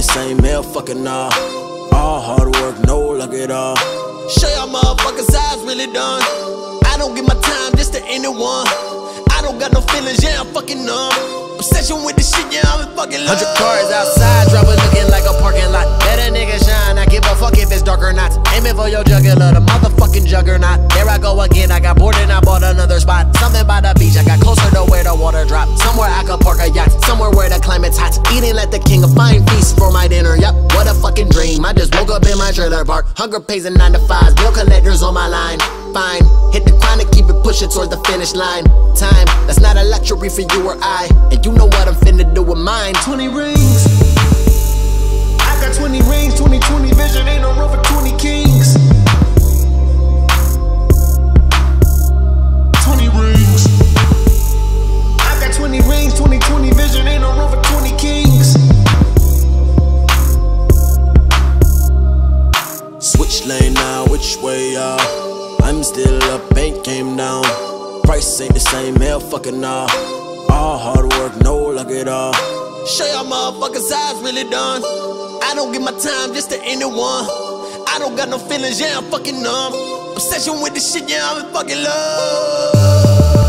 same, hell fucking nah. All hard work, no luck at all. Show y'all motherfuckers how it's really done. I don't give my time just to anyone. I don't got no feelings, yeah, I'm fucking numb. Obsession with the shit, yeah, I'm in fucking love. 100 cars outside, driving looking like a parking lot. Let a nigga shine, I give a fuck if it's dark or not. Aiming for your jugular, the motherfucking juggernaut. There I go again, I got bored and I bought another spot. Something by the beach, I got closer to where the water drop. Somewhere I could park a yacht, somewhere where the climate's hot. Eating like the king, a fine feast for my dinner, yup. What a fucking dream, I just woke up in my trailer park. Hunger pays and 9 to 5s, bill collectors on my line. Fine, hit the grind and keep it pushing towards the finish line. Time, that's not a luxury for you or I. And you know what I'm finna do with mine. 20 rings, I got 20 rings, 20/20 vision, ain't no room for 20 kings. 20 rings, I got 20 rings, 20/20 vision, ain't no room for 20 kings. Switch lane now, which way y'all? I'm still up, ain't came down. Price ain't the same, hell fucking nah. All hard work, no luck at all. Show y'all motherfuckers how it's really done. I don't give my time just to anyone. I don't got no feelings, yeah, I'm fucking numb. Obsession with the shit, yeah, I'm in fucking love.